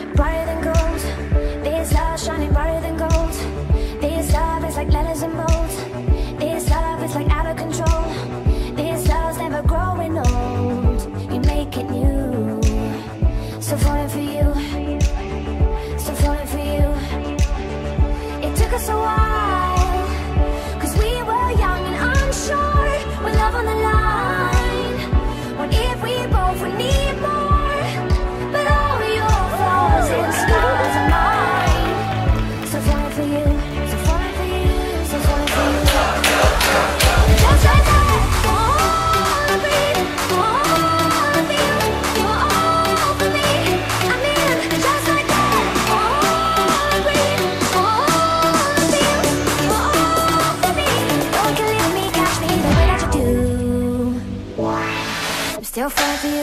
brighter than gold. This love shining brighter than gold. This love is like letters and bolts. This love is like out of control. This love's never growing old. You make it new. Still falling for you. Still falling for you. It took us a while, 'cause we were young and unsure. With love on the line, what if we both would need more? But all your flaws and scars are mine. Still falling for you. Still falling for you. Still falling for you. Just like that. Oh, breathe. Oh, feel. You're all for me. I mean, just like that. Oh, breathe. Oh, feel. You're all for me. No one can leave me, catch me the way that you do. I'm still falling for you.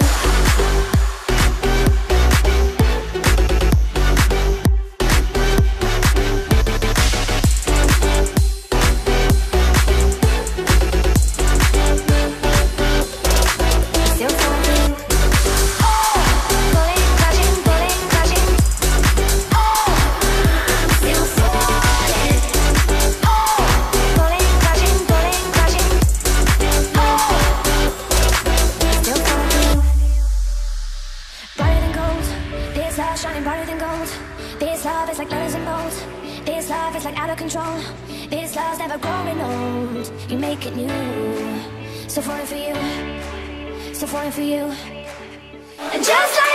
Still falling for you. Oh, pulling, crashing, pulling, crashing. Oh, I'm still falling. Oh, pulling, crashing, pulling, crashing. Oh, still falling for you. Brighter than gold. This love shining brighter than gold. This love is like letters and bolts. This love is like out of control. This love's never growing old. You make it new. Still falling for you. Still falling for you. And just like